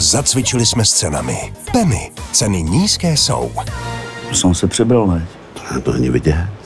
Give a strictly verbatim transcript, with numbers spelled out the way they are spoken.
Zacvičili jsme s cenami. Penny. Ceny nízké jsou. To jsem se přebral, veď. To není vidět.